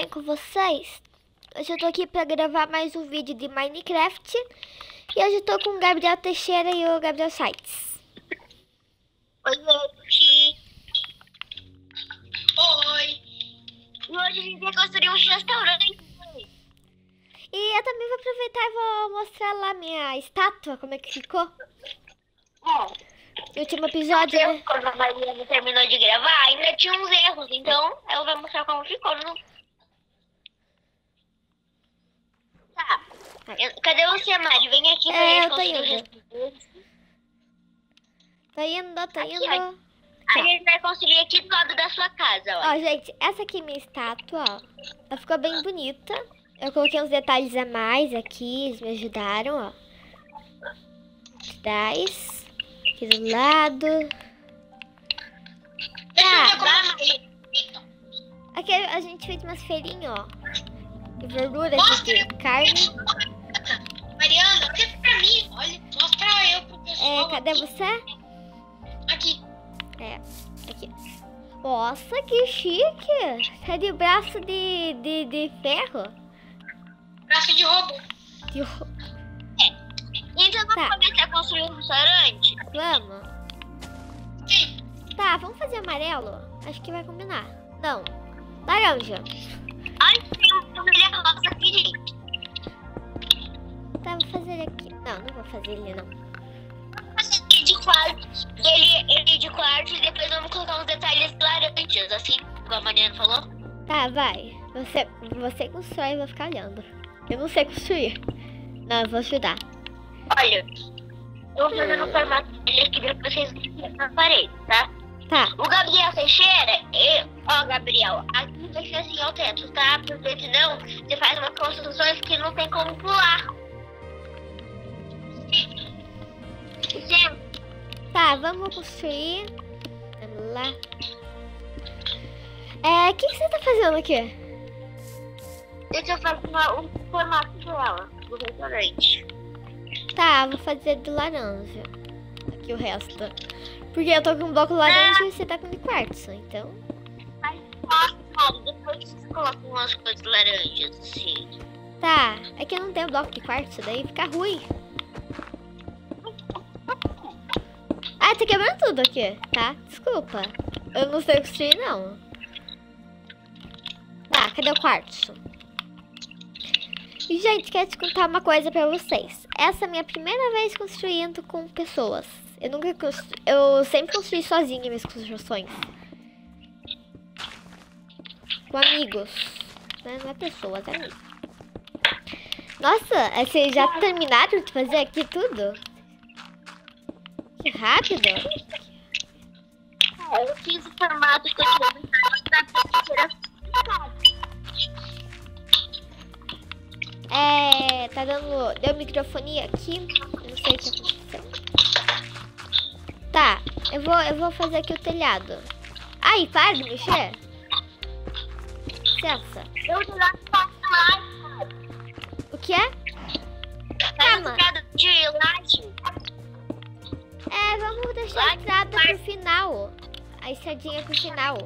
bem com vocês? Hoje eu tô aqui pra gravar mais um vídeo de Minecraft. E hoje eu tô com o Gabriel Teixeira e o Gabriel Sites. Oi, gente. Oi. E hoje a gente vai construir um restaurante. E eu também vou aproveitar e vou mostrar lá minha estátua, como é que ficou. No último episódio, né? Quando a Mariana terminou de gravar, ainda tinha uns erros. Então, ela vai mostrar como ficou. Tá. Cadê você, Mari? Vem aqui pra gente eu tô construir o indo. restaurante. Tô indo. A gente vai construir aqui do lado da sua casa, ó. Ó, gente, essa aqui é minha estátua, ó. Ela ficou bem bonita. Eu coloquei uns detalhes a mais aqui, eles me ajudaram, ó. Atrás. Aqui do lado. Aqui a gente fez umas feirinhas, ó. De verduras, de carne. Mariana, olha pra mim. Olha, mostra eu pro pessoal. Cadê você? Aqui. Aqui. Nossa, que chique! Tá de braço de ferro. Braço de robô. Então vamos Tá. começar a construir um restaurante? Vamos. Sim. Tá, vamos fazer amarelo? Acho que vai combinar. Não. Laranja. Ai, tem uma família rosa aqui, gente. Tá, vou fazer aqui. Não vou fazer ele, não. Vamos fazer aqui de quarto. Ele de quarto e depois vamos colocar uns detalhes laranjas, assim, como a Mariana falou. Tá, vai. Você constrói e eu vou ficar olhando. Eu não sei construir. Não, eu vou ajudar. Olha, eu vou fazer no formato dele aqui, depois vocês vão na parede, tá? Tá. O Gabriel Teixeira, Gabriel, aqui vai ser assim ao teto, tá? Porque senão você faz umas construções que não tem como pular. Sim. Tá, vamos construir. Vamos lá. O que você tá fazendo aqui? Deixa eu fazer o formato dela, do restaurante. Tá, vou fazer de laranja. Aqui o resto. Porque eu tô com um bloco laranja e você tá com de quartzo, então. Mas, cara, depois você coloca umas coisas laranjas, assim. Tá, é que eu não tenho bloco de quartzo, daí fica ruim. Ah, tá quebrando tudo aqui, tá? Desculpa. Eu não sei construir, não. Tá, cadê o quartzo? E, gente, quero te contar uma coisa pra vocês. Essa é a minha primeira vez construindo com pessoas. Eu sempre construí sozinha minhas construções. Com amigos. Não é pessoas, é amigos. Nossa, vocês já terminaram de fazer aqui tudo? Que rápido. Eu fiz o formato que eu tinha Tá dando... Deu microfonia aqui. Eu não sei o que aconteceu. Tá, eu vou fazer aqui o telhado. Ai, para de mexer. Licença. O que é? Calma. De laje. Vamos deixar a entrada pro final. A estradinha pro final.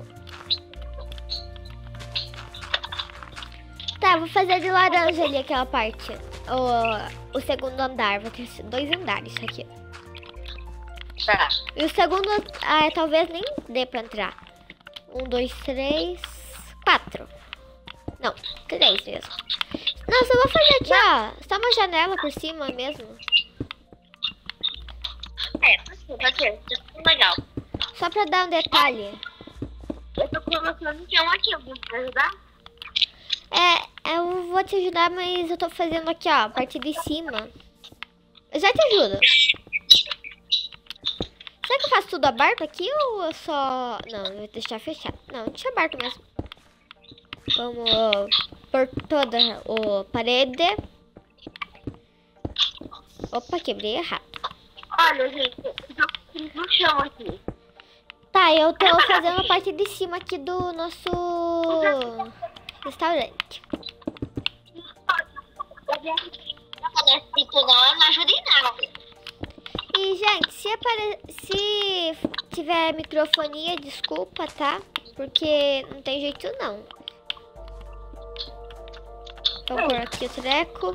Tá, vou fazer de laranja ali aquela parte. O segundo andar. Vou ter 2 andares aqui. Tá. E o segundo, talvez nem dê pra entrar. 1, 2, 3, 4. Não, 3 mesmo. Não, só vou fazer aqui, ó. Só uma janela por cima mesmo. Pode ser. Tá legal. Só pra dar um detalhe. Eu tô colocando que é um aqui, vou te ajudar? Eu vou te ajudar, mas eu tô fazendo aqui, ó, a parte de cima. Eu já te ajudo. Será que eu faço tudo aberto aqui ou eu só... Não, eu vou deixar fechado. Não, deixa aberto mesmo. Vamos por toda a parede. Opa, quebrei errado. Olha, gente, eu fiz no chão aqui. Tá, eu tô fazendo a parte de cima aqui do nosso restaurante. Não ajuda em nada. E, gente, se tiver microfonia, desculpa, tá? Porque não tem jeito não. Vamos pôr aqui o treco.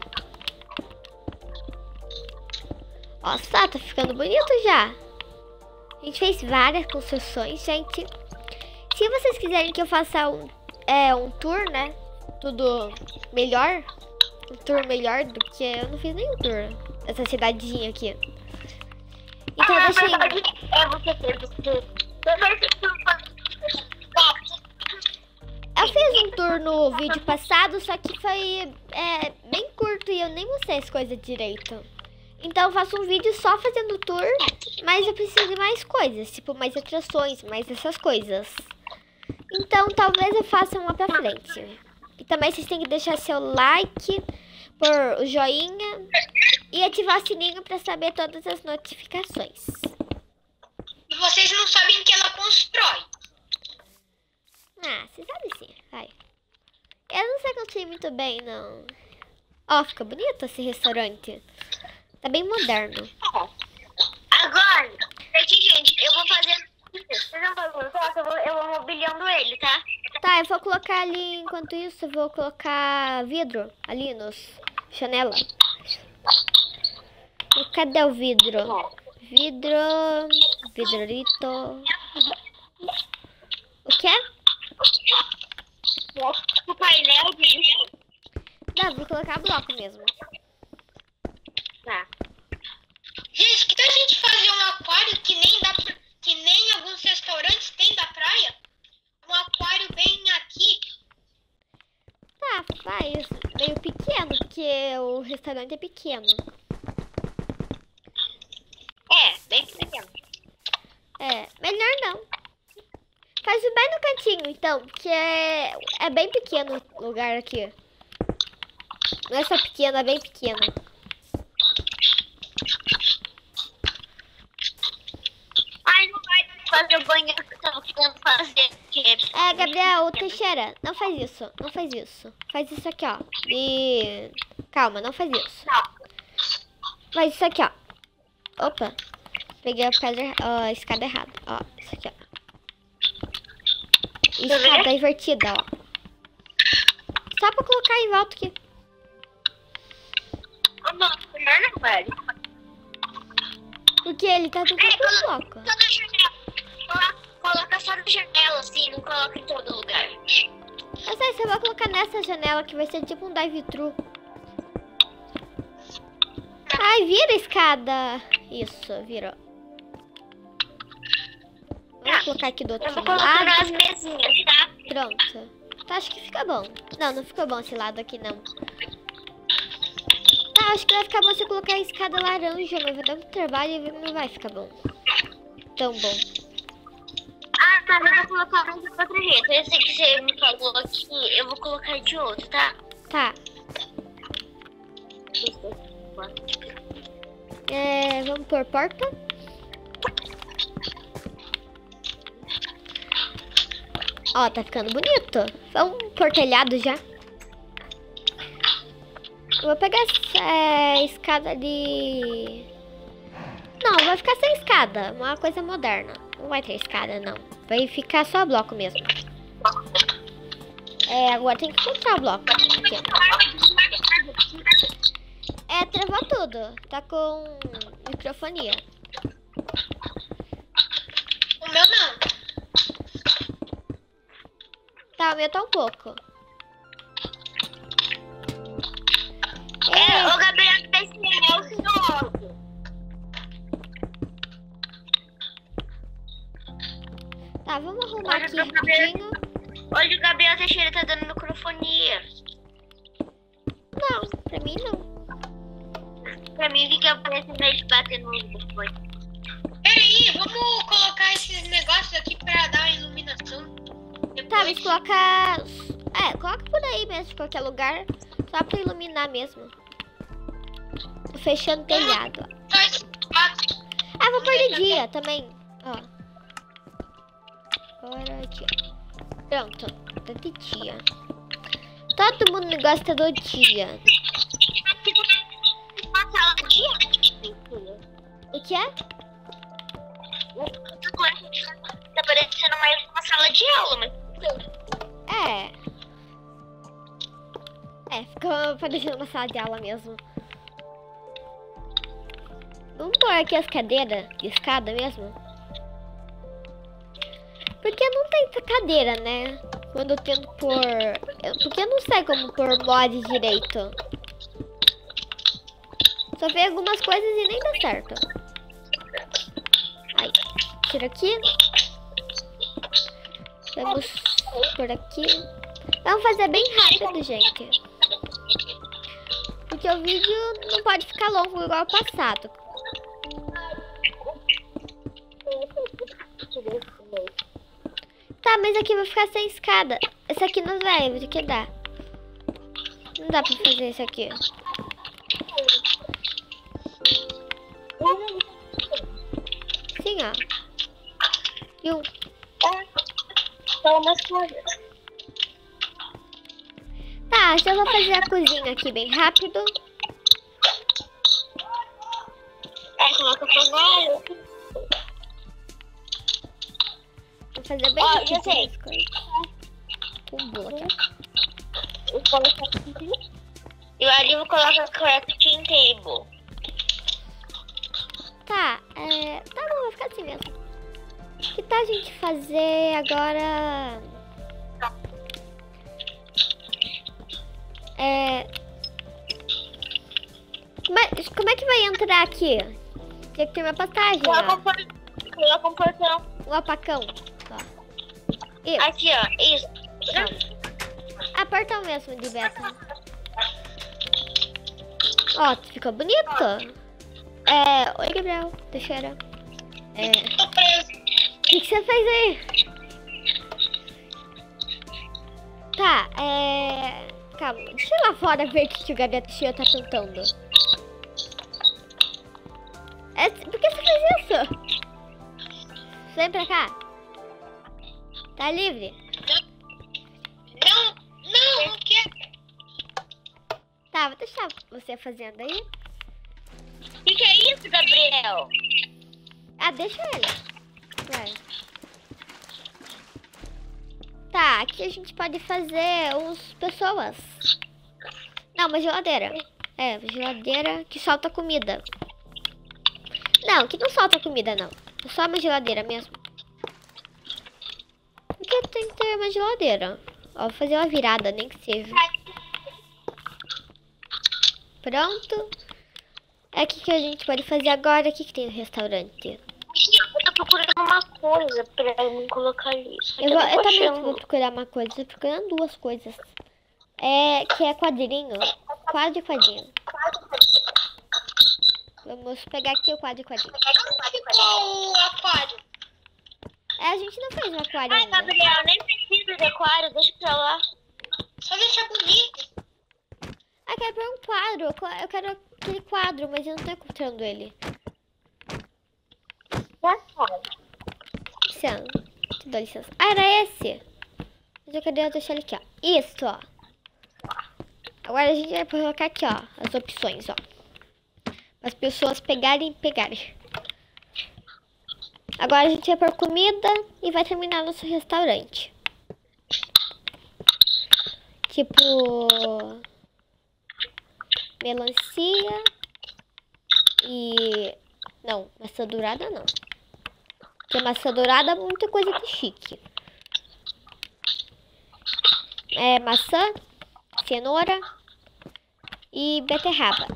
Nossa, tá ficando bonito já. A gente fez várias construções, gente. Se vocês quiserem que eu faça um tour, né? Tudo melhor. Um tour melhor do que... Eu não fiz nenhum tour dessa cidadezinha aqui. Então deixa eu fiz um tour no vídeo passado, só que foi bem curto e eu nem mostrei as coisas direito. Então eu faço um vídeo só fazendo tour, mas eu preciso de mais coisas, tipo mais atrações, mais essas coisas. Então talvez eu faça uma pra frente. E também vocês têm que deixar seu like, pôr o joinha e ativar o sininho pra saber todas as notificações. E vocês não sabem que ela constrói. Ah, você sabe sim, vai. Eu não sei construir muito bem, não. Ó, fica bonito esse restaurante. Tá bem moderno. Agora, gente, eu vou fazer... Vocês não fazem eu vou mobiliando ele, tá? Tá, eu vou colocar ali, enquanto isso, eu vou colocar vidro ali nos janela. E cadê o vidro? Vidrolito. O quê? O painel de... Não, vou colocar bloco mesmo. Tá. Gente, que tal a gente fazer um aquário que nem alguns restaurantes têm da praia? Um aquário bem aqui. Tá, faz. Meio pequeno, porque o restaurante é pequeno. Bem pequeno. Melhor não. Faz bem no cantinho, então, porque é bem pequeno o lugar aqui. Não é só pequeno, é bem pequeno. Ai, não vai fazer o banheiro que eu tava querendo fazer. Gabriel, Teixeira, não faz isso. Não faz isso. Faz isso aqui, ó. E... Calma, não faz isso. Faz isso aqui, ó. Opa. Peguei a escada errada. Ó, isso aqui, ó. Escada invertida, ó. Só pra colocar em volta aqui. Não, não, velho. Porque ele tá tudo com bloco. Coloca só na janela, assim, não coloca em todo lugar. Eu sei, você vai colocar nessa janela que vai ser tipo um drive-thru. Ai, vira a escada. Isso, virou. Vou colocar aqui do outro lado. Eu vou colocar nas mesinhas, tá? Pronto. Tá, acho que fica bom. Não, não ficou bom esse lado aqui, não. Tá, acho que vai ficar bom se eu colocar a escada laranja, mas vai dar muito trabalho e não vai ficar bom. Tão bom. Ah, tá, eu vou colocar mais de outro jeito. Esse que você me falou aqui, eu vou colocar de outro, tá? Tá. Vamos pôr porta. Ó, tá ficando bonito. Vamos pôr telhado já. Eu vou pegar essa escada ali. Não, vai ficar sem escada. Uma coisa moderna. Não vai ter escada, não. Vai ficar só bloco mesmo. Agora tem que encontrar o bloco. Aqui. Travou tudo. Tá com microfonia. O meu não. Tá, o meu tá um pouco. O Gabriel tá esperando. Tá, vamos arrumar aqui rapidinho. Hoje o Gabriel Teixeira tá dando microfonia. Não, pra mim não. Pra mim fica aparecendo ele batendo no microfone. Peraí, vamos colocar esses negócios aqui pra dar uma iluminação. Depois... Tá, mas coloca... coloca por aí mesmo, em qualquer lugar. Só pra iluminar mesmo. Tô fechando o telhado, ó. Vou pôr de dia também, ó. Agora aqui, ó. Pronto, tá de dia. Todo mundo gosta do dia. O que é? Tá parecendo mais uma sala de aula, mas... É, fica parecendo uma sala de aula mesmo. Vamos pôr aqui as cadeiras de escada mesmo. Porque não tem cadeira, né? Quando eu tento pôr... Porque eu não sei como pôr mod direito. Só vi algumas coisas e nem dá certo. Aí, tira aqui. Vamos por aqui. Vamos fazer bem rápido, gente. Porque o vídeo não pode ficar longo igual ao passado. Tá, mas aqui vai ficar sem escada. Esse aqui não vai, vou ter que dar. Não dá pra fazer isso aqui. Sim, ó. E um. Só umas coisas. Tá, deixa eu fazer a cozinha aqui bem rápido. Coloca fogão. Vou fazer bem já sei. as coisas. Com boa. E ali vou colocar crafting table. Tá, tá bom, vai ficar assim mesmo. Que tal a gente fazer agora... Como é que vai entrar aqui? Tem que ter uma passagem, ó. Coloca um portão. Um apacão. Ó. Isso. Aqui, ó. Isso. Portão mesmo de beta. Ó, ficou bonito. Oi, Gabriel. Teixeira. Tô preso. O que você fez aí? Tá, calma, deixa eu lá fora ver o que o Gabriel Teixeira tá tentando. Por que você fez isso? Vem pra cá. Tá livre? Não quero. Tá, vou deixar você fazendo aí. O que é isso, Gabriel? Ah, deixa ele. Vai. Tá, aqui a gente pode fazer os pessoas. Não, uma geladeira. Geladeira que solta comida. Não, que não solta comida, não. É só uma geladeira mesmo. Porque tem que ter uma geladeira. Ó, vou fazer uma virada, nem que seja. Pronto. Aqui que a gente pode fazer agora. Aqui que tem o restaurante. Eu tô procurando uma coisa pra me colocar isso. Eu também vou procurar uma coisa. Tô procurando duas coisas. Que é quadrinho. Quadro e quadrinho. Vamos pegar aqui o quadro e quadrinho. Qual o aquário? A gente não fez um aquário Ai, ainda. Gabriel, nem precisa de aquário. Deixa pra lá. Só deixar bonito. Ah, quero pôr um quadro. Eu quero aquele quadro, mas eu não tô encontrando ele. Licença. Te dou licença. Ah, era esse. Mas eu queria deixar ele aqui, ó. Isso, ó. Agora a gente vai colocar aqui, ó. As opções, ó. Para as pessoas pegarem e pegarem. Agora a gente vai pôr comida e vai terminar nosso restaurante. Tipo... melancia e... não, maçã dourada não. Porque maçã dourada é muita coisa de chique. Maçã, cenoura e beterraba.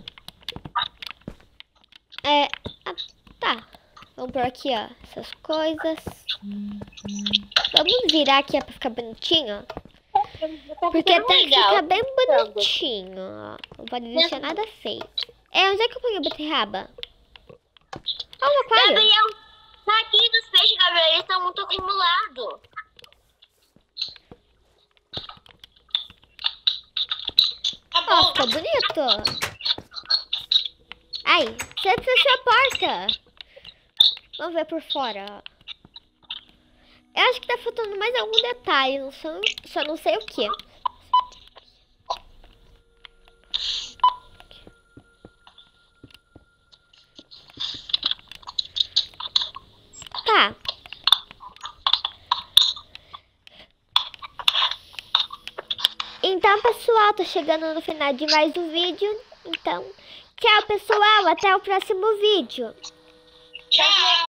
Tá. Vamos por aqui, ó, essas coisas. Vamos virar aqui, ó, pra ficar bonitinho. Porque tem que ficar bem bonitinho, ó. Não pode deixar nada feio. Onde é que eu ponho a beterraba? Ó, o aquário. Gabriel, tá aqui dos peixes, Gabriel. Eles estão muito acumulados. Tá Ó, bom. ficou bonito. Ai, você fechou a porta. Vamos ver por fora, ó. Eu acho que tá faltando mais algum detalhe, só não sei o que. Tá. Então, pessoal, pessoal, tô chegando no final de mais um vídeo. Então, tchau, pessoal. Até o próximo vídeo. Tchau.